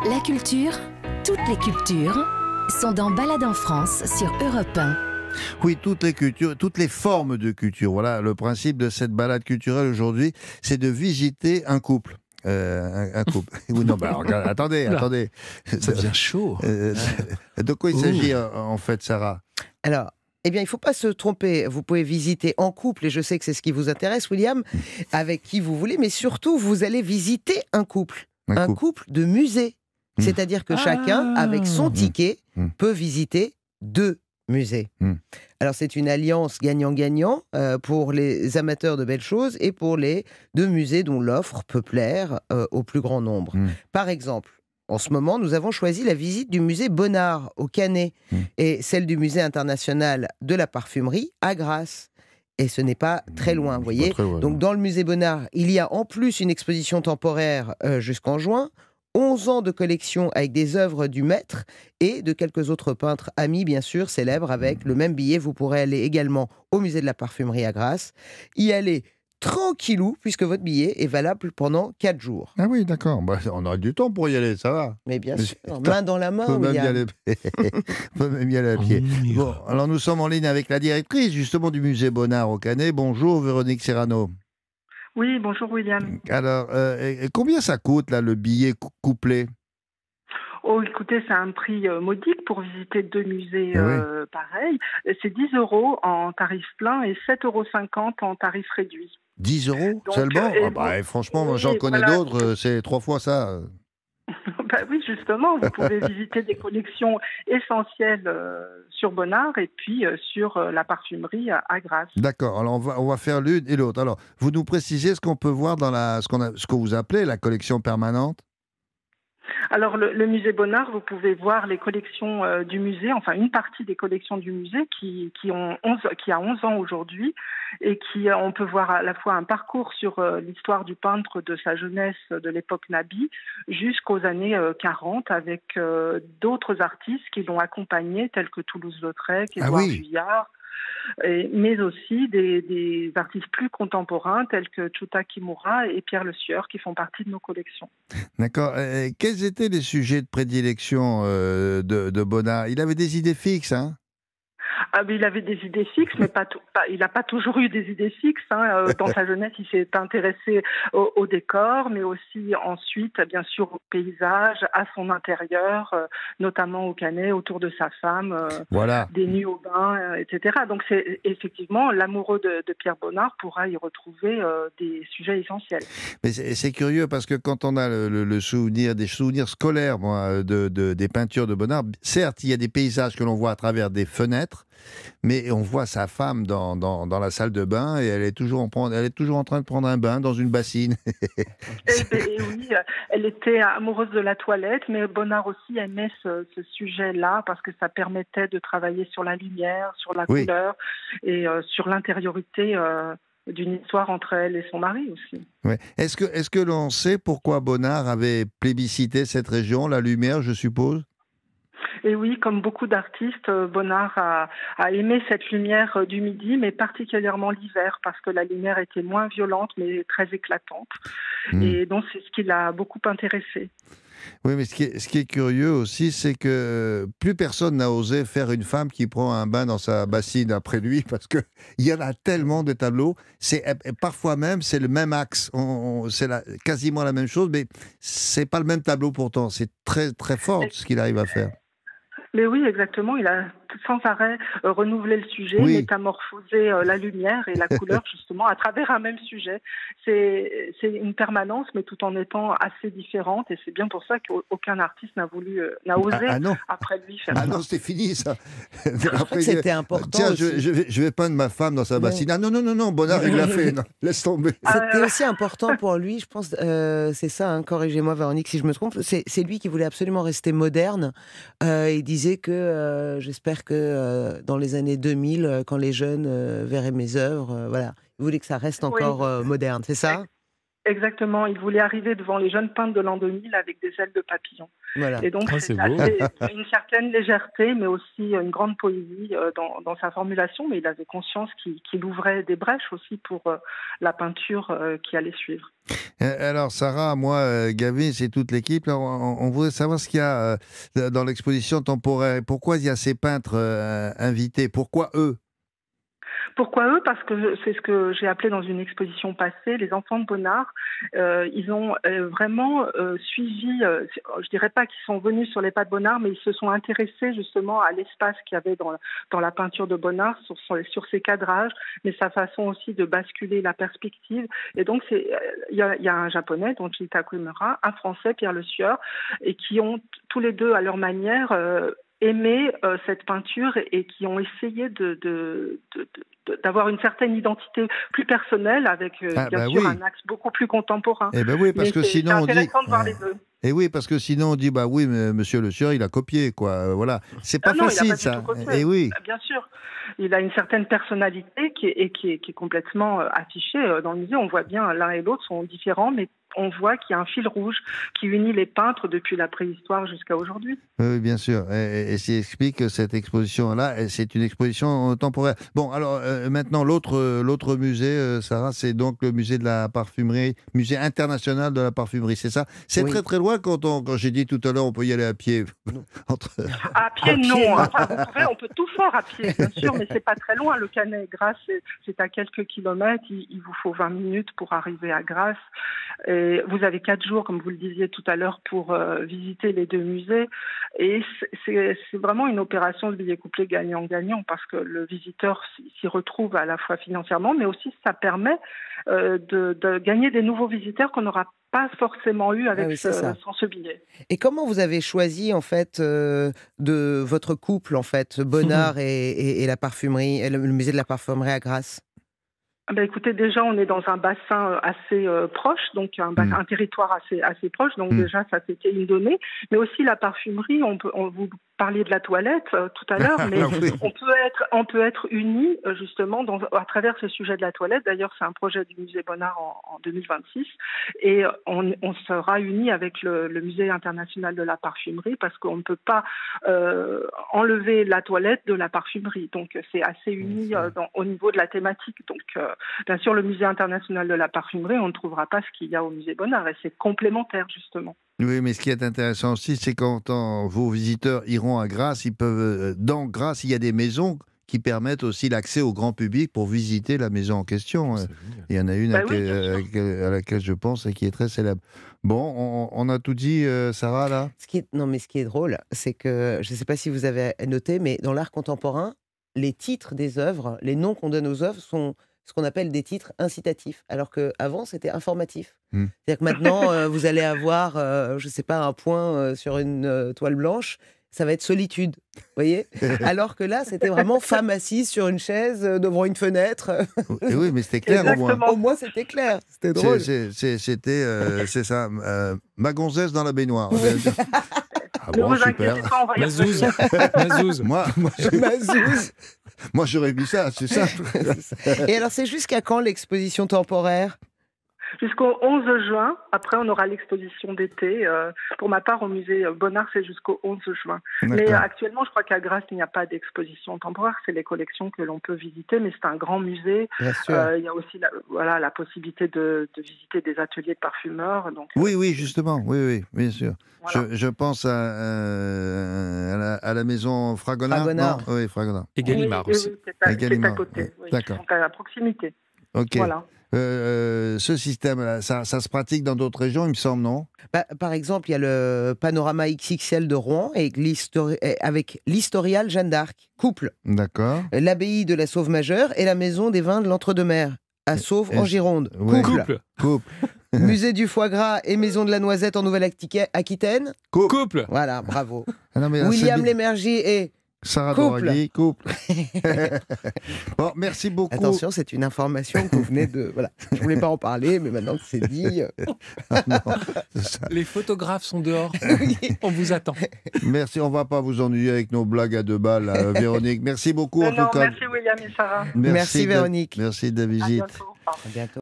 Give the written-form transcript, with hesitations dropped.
La culture, toutes les cultures, sont dans Balade en France sur Europe 1. Oui, toutes les cultures, toutes les formes de culture. Voilà, le principe de cette balade culturelle aujourd'hui, c'est de visiter un couple. Un couple. Oui, non, bah, regarde, attendez. Ça devient chaud. De quoi il s'agit en fait, Sarah? Alors, eh bien, il ne faut pas se tromper. Vous pouvez visiter en couple, et je sais que c'est ce qui vous intéresse, William, avec qui vous voulez, mais surtout, vous allez visiter un couple. Un couple de musée. C'est-à-dire que chacun, avec son ticket, peut visiter 2 musées. Alors, c'est une alliance gagnant-gagnant pour les amateurs de belles choses et pour les 2 musées dont l'offre peut plaire au plus grand nombre. Par exemple, en ce moment, nous avons choisi la visite du musée Bonnard au Canet et celle du musée international de la parfumerie à Grasse. Et ce n'est pas très loin, vous voyez. Donc, dans le musée Bonnard, il y a en plus une exposition temporaire jusqu'en juin, 11 ans de collection avec des œuvres du maître et de quelques autres peintres amis, bien sûr, célèbres. Avec le même billet, vous pourrez aller également au musée de la parfumerie à Grasse, y aller tranquillou, puisque votre billet est valable pendant 4 jours. Ah oui, d'accord. Bah, on aura du temps pour y aller, ça va. Mais bien sûr, main dans la main, on peut même William. on peut même y aller à pied. Bon, alors nous sommes en ligne avec la directrice, justement, du musée Bonnard au Canet. Bonjour, Véronique Serrano. Oui, bonjour William. Alors, combien ça coûte, là, le billet couplé? Oh, écoutez, c'est un prix modique pour visiter 2 musées pareils. C'est 10 € en tarif plein et 7,50 € en tarif réduit. 10 € Donc, seulement? Franchement, moi, j'en connais d'autres, c'est 3 fois ça. Bah oui, justement, vous pouvez visiter des collections essentielles sur Bonnard et puis sur la parfumerie à Grasse. D'accord, alors on va faire l'une et l'autre. Alors, vous nous précisez ce qu'on peut voir dans ce que vous appelez la collection permanente? Alors, le musée Bonnard, vous pouvez voir les collections du musée, enfin une partie des collections du musée qui a 11 ans aujourd'hui et on peut voir à la fois un parcours sur l'histoire du peintre de sa jeunesse de l'époque Nabi jusqu'aux années 40 avec d'autres artistes qui l'ont accompagné tels que Toulouse-Lautrec, Édouard Vuillard. Mais aussi des artistes plus contemporains tels que Chuta Kimura et Pierre Le Sueur qui font partie de nos collections. D'accord. Quels étaient les sujets de prédilection de Bonnard? Il avait des idées fixes, hein? Ah, mais il avait des idées fixes, mais il n'a pas toujours eu des idées fixes. Dans sa jeunesse, il s'est intéressé au décor, mais aussi ensuite, bien sûr, au paysage, à son intérieur, notamment au Canet, autour de sa femme, des nuits au bain, etc. Donc, c'est effectivement l'amoureux de Pierre Bonnard pourra y retrouver des sujets essentiels. Mais c'est curieux parce que quand on a le souvenir, des souvenirs scolaires, moi, des peintures de Bonnard, certes, il y a des paysages que l'on voit à travers des fenêtres, mais on voit sa femme dans la salle de bain et elle est toujours en train de prendre un bain dans une bassine. Et oui, elle était amoureuse de la toilette, mais Bonnard aussi aimait ce sujet-là parce que ça permettait de travailler sur la lumière, sur la couleur et sur l'intériorité d'une histoire entre elle et son mari aussi. Ouais. Est-ce que l'on sait pourquoi Bonnard avait plébiscité cette région, la lumière, je suppose? Et oui, comme beaucoup d'artistes, Bonnard a aimé cette lumière du midi, mais particulièrement l'hiver, parce que la lumière était moins violente, mais très éclatante. Et donc, c'est ce qui l'a beaucoup intéressé. Oui, mais ce qui est curieux aussi, c'est que plus personne n'a osé faire une femme qui prend un bain dans sa bassine après lui, parce qu'il y en a tellement de tableaux. Parfois même, c'est le même axe. C'est quasiment la même chose, mais c'est pas le même tableau pourtant. C'est très, très fort ce qu'il arrive à faire. Mais oui, exactement. Il a sans arrêt renouvelé le sujet, métamorphosé la lumière et la couleur justement à travers un même sujet. C'est une permanence, mais tout en étant assez différente. Et c'est bien pour ça qu'aucun artiste n'a osé après lui faire ça. Ah non, c'était fini ça. Après, c'était important. Tiens, je vais peindre ma femme dans sa bassine. Ah non, Bonnard, il l'a fait. Non, laisse tomber. C'était aussi important pour lui, je pense. C'est ça, corrigez-moi, Véronique, si je me trompe. C'est lui qui voulait absolument rester moderne. Il disait que j'espère que dans les années 2000, quand les jeunes verraient mes œuvres, voilà, il voulait que ça reste encore moderne, c'est ça? Exactement, il voulait arriver devant les jeunes peintres de l'an 2000 avec des ailes de papillon. Voilà. Et donc, c'est beau. une certaine légèreté, mais aussi une grande poésie dans sa formulation. Mais il avait conscience qu'il ouvrait des brèches aussi pour la peinture qui allait suivre. Alors, Sarah, moi, Gavin, c'est toute l'équipe. On voudrait savoir ce qu'il y a dans l'exposition temporaire. Pourquoi il y a ces peintres invités? Pourquoi eux? Pourquoi eux? Parce que c'est ce que j'ai appelé dans une exposition passée, les enfants de Bonnard. Ils ont vraiment suivi, je dirais pas qu'ils sont venus sur les pas de Bonnard, mais ils se sont intéressés justement à l'espace qu'il y avait dans la peinture de Bonnard, sur ses cadrages, mais sa façon aussi de basculer la perspective. Et donc, il y a un japonais, donc Jita Kuimura, un français, Pierre Le Sueur, et qui ont tous les deux, à leur manière, aimé cette peinture et qui ont essayé d'avoir une certaine identité plus personnelle avec bien sûr un axe beaucoup plus contemporain. Eh ben oui, parce que sinon on dit. C'est intéressant de voir les deux. Et oui, parce que sinon on dit bah oui, mais Monsieur Le Sueur, il a copié quoi. Voilà, c'est pas facile il a pas ça. Du tout copié. Et oui. Bien sûr, il a une certaine personnalité qui est complètement affichée dans le musée. On voit bien l'un et l'autre sont différents, mais on voit qu'il y a un fil rouge qui unit les peintres depuis la préhistoire jusqu'à aujourd'hui. Oui, bien sûr. Et ce qui explique que cette exposition-là, c'est une exposition temporaire. Bon, alors maintenant, l'autre musée, Sarah, c'est donc le musée de la parfumerie, musée international de la parfumerie, c'est ça? C'est très très loin quand j'ai dit tout à l'heure, on peut y aller à pied. À pied, non. Enfin, on peut tout faire à pied, bien sûr, mais c'est pas très loin. Le Canet et Grasse, c'est à quelques kilomètres. Il vous faut 20 minutes pour arriver à Grasse. Et vous avez 4 jours, comme vous le disiez tout à l'heure, pour visiter les deux musées. Et c'est vraiment une opération de billet couplé gagnant-gagnant parce que le visiteur s'y retrouve à la fois financièrement, mais aussi ça permet de gagner des nouveaux visiteurs qu'on n'aura pas forcément eu avec sans ce billet. Et comment vous avez choisi en fait de votre couple en fait, Bonnard et la parfumerie, le musée de la parfumerie à Grasse? Ben écoutez, déjà, on est dans un bassin assez proche, donc un territoire assez proche, donc déjà, ça c'était une donnée. Mais aussi la parfumerie, vous parliez de la toilette tout à l'heure, mais on peut être unis justement à travers ce sujet de la toilette. D'ailleurs, c'est un projet du musée Bonnard en 2026, et on sera unis avec le musée international de la parfumerie parce qu'on ne peut pas enlever la toilette de la parfumerie. Donc, c'est assez uni au niveau de la thématique. Donc, bien sûr, le musée international de la parfumerie, on ne trouvera pas ce qu'il y a au musée Bonnard, et c'est complémentaire justement. Oui, mais ce qui est intéressant aussi, c'est quand vos visiteurs iront à Grasse, ils peuvent, dans Grasse, il y a des maisons qui permettent aussi l'accès au grand public pour visiter la maison en question. Il y en a une à laquelle je pense et qui est très célèbre. Bon, on a tout dit, Sarah, là? Ce qui est drôle, c'est que, je ne sais pas si vous avez noté, mais dans l'art contemporain, les titres des œuvres, les noms qu'on donne aux œuvres sont ce qu'on appelle des titres incitatifs, alors qu'avant, c'était informatif. C'est-à-dire que maintenant, vous allez avoir, je ne sais pas, un point sur une toile blanche, ça va être solitude, vous voyez? Alors que là, c'était vraiment femme assise sur une chaise devant une fenêtre. Et oui, mais c'était clair au moins. Au moins, c'était clair, c'était drôle. C'est ça, ma gonzesse dans la baignoire. Ah bon, super. Mazouz. Mazouz. Moi, j'aurais vu ça, c'est ça. Et alors, c'est jusqu'à quand l'exposition temporaire? Jusqu'au 11 juin. Après, on aura l'exposition d'été. Pour ma part, au musée Bonnard, c'est jusqu'au 11 juin. Mais actuellement, je crois qu'à Grasse, il n'y a pas d'exposition temporaire. C'est les collections que l'on peut visiter, mais c'est un grand musée. Il y a aussi la possibilité de visiter des ateliers de parfumeurs. Donc, oui, justement. Oui, bien sûr. Voilà. Je pense à la maison Fragonard. Oui, Fragonard. Et Gallimard aussi. Oui, c'est à côté. Oui. D'accord. Donc à proximité. Ok. Voilà. Ce système-là, ça se pratique dans d'autres régions, il me semble, non? Par exemple, il y a le Panorama XXL de Rouen avec l'Historial Jeanne d'Arc, couple. D'accord. L'abbaye de la Sauve-Majeure et la maison des vins de l'Entre-deux-Mers, à Sauve en Gironde. Couple. Musée du foie gras et maison de la noisette en Nouvelle-Aquitaine. Couple. Voilà, bravo. Non, William Lémergie et Sarah Doraghi, couple. Bon, merci beaucoup. Attention, c'est une information que vous venez de... Voilà. Je ne voulais pas en parler, mais maintenant que c'est dit... Non, les photographes sont dehors. On vous attend. Merci, on ne va pas vous ennuyer avec nos blagues à 2 balles, Véronique. Merci beaucoup en tout cas. Merci William et Sarah. Merci Véronique. Merci de la visite. À bientôt. À bientôt.